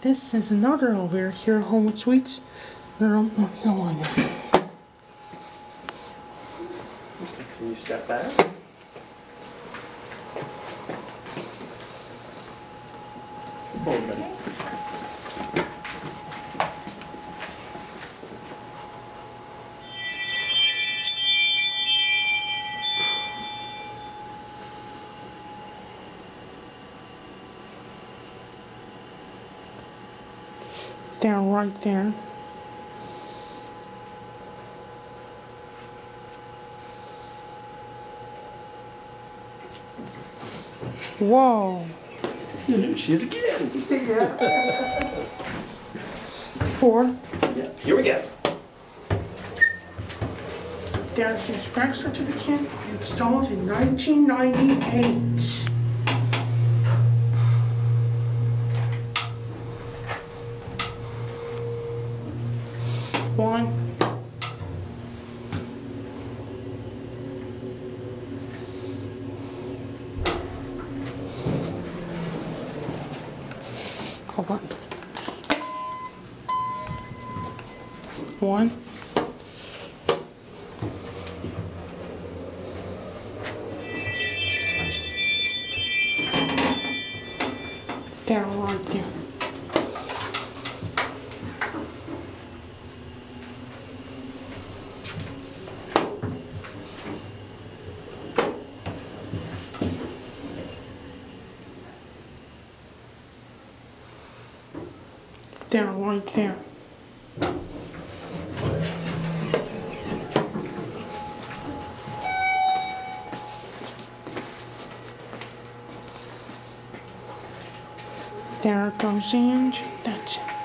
This is another elevator here at Homewood Suites. Can you step back? Forward, buddy. They're right there. Whoa. Here she is again. 4. Yeah, here we go. There's your crack certificate installed in 1998. 1. Hold on. 1. They're right there. They're right there. There goes the engine. That's it.